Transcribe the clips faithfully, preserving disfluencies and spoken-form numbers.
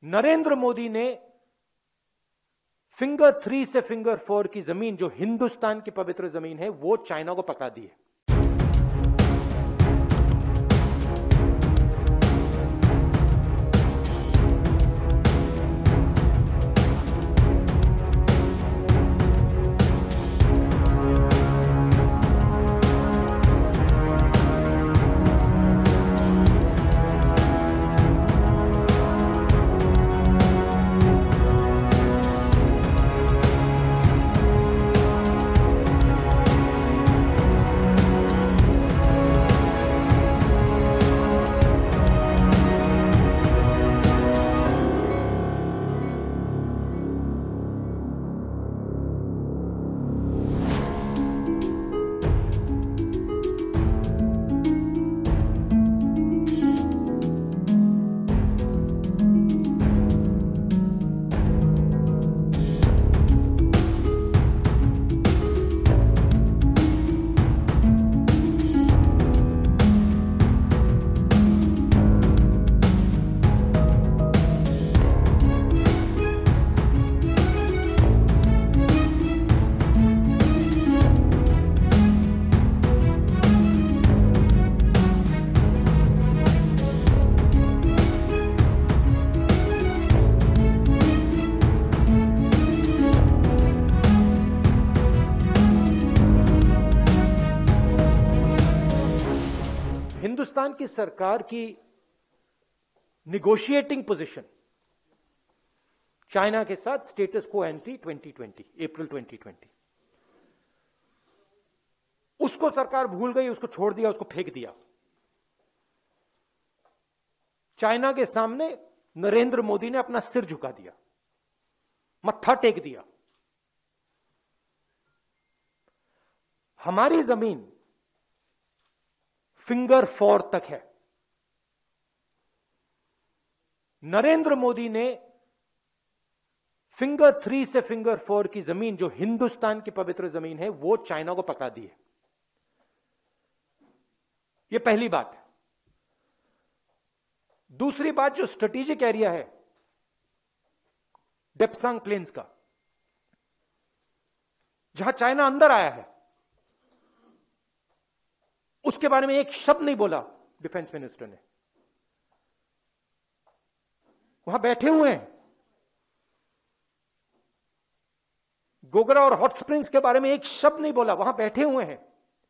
नरेंद्र मोदी ने finger three से finger four की जमीन, जो हिंदुस्तान की पवित्र जमीन है, वो चाइना को पकड़ा दी है। हिंदुस्तान की सरकार की निगोशिएटिंग पोजीशन चाइना के साथ स्टेटस को एंटी twenty twenty, April twenty twenty, उसको सरकार भूल गई, उसको छोड़ दिया, उसको फेंक दिया। चाइना के सामने नरेंद्र मोदी ने अपना सिर झुका दिया, मत्था टेक दिया। हमारी जमीन फिंगर फोर तक है। नरेंद्र मोदी ने फिंगर थ्री से फिंगर फोर की जमीन, जो हिंदुस्तान की पवित्र जमीन है, वो चाइना को पकड़ा दी है। यह पहली बात है। दूसरी बात, जो स्ट्रेटेजिक एरिया है डेप्सांग प्लेन्स का, जहां चाइना अंदर आया है, उसके बारे में एक शब्द नहीं बोला डिफेंस मिनिस्टर ने। वहां बैठे हुए हैं। गोगरा और हॉट स्प्रिंग्स के बारे में एक शब्द नहीं बोला, वहां बैठे हुए हैं।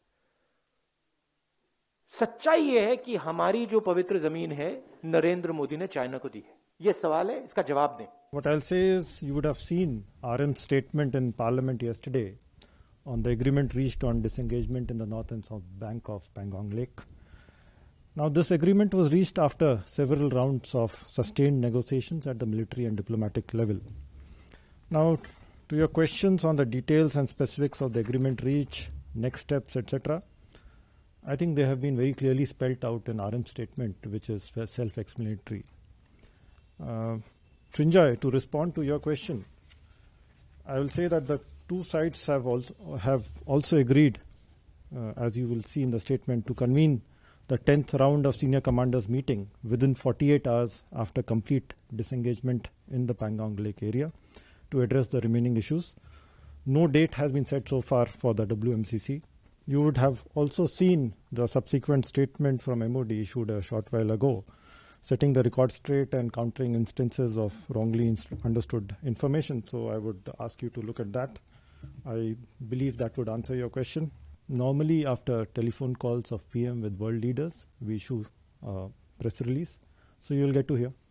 सच्चाई यह है कि हमारी जो पवित्र जमीन है, नरेंद्र मोदी ने चाइना को दी है। यह सवाल है, इसका जवाब दें। What I'll say is, you would have seen R M's statement in Parliament yesterday on the agreement reached on disengagement in the north and south bank of Pangong Lake. Now, this agreement was reached after several rounds of sustained negotiations at the military and diplomatic level. Now, to your questions on the details and specifics of the agreement reached, next steps, et cetera, I think they have been very clearly spelled out in R M's statement, which is self-explanatory. Uh, Srinjoy, to respond to your question, I will say that the two sides have also have also agreed, uh, as you will see in the statement, to convene the tenth round of senior commanders meeting within forty-eight hours after complete disengagement in the Pangong Lake area to address the remaining issues. No date has been set so far for the W M C C. You would have also seen the subsequent statement from M O D issued a short while ago, setting the record straight and countering instances of wrongly understood information. So I would ask you to look at that. I believe that would answer your question. Normally, after telephone calls of P M with world leaders, we issue a press release. So you will get to hear.